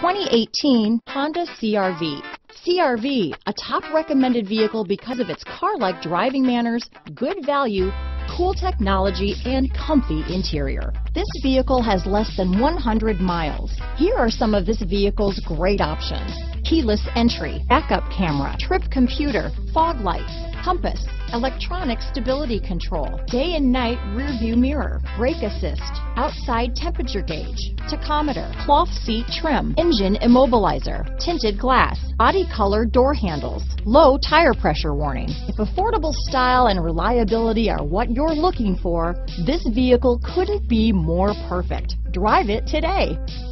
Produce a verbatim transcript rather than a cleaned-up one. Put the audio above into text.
twenty eighteen Honda C R V. C R V, a top recommended vehicle because of its car-like driving manners, good value, cool technology, and comfy interior. This vehicle has less than one hundred miles. Here are some of this vehicle's great options: keyless entry, backup camera, trip computer, fog lights, compass, electronic stability control, day and night rear view mirror, brake assist, outside temperature gauge, tachometer, cloth seat trim, engine immobilizer, tinted glass, body color door handles, low tire pressure warning. If affordable style and reliability are what you're looking for, this vehicle couldn't be more perfect. Drive it today.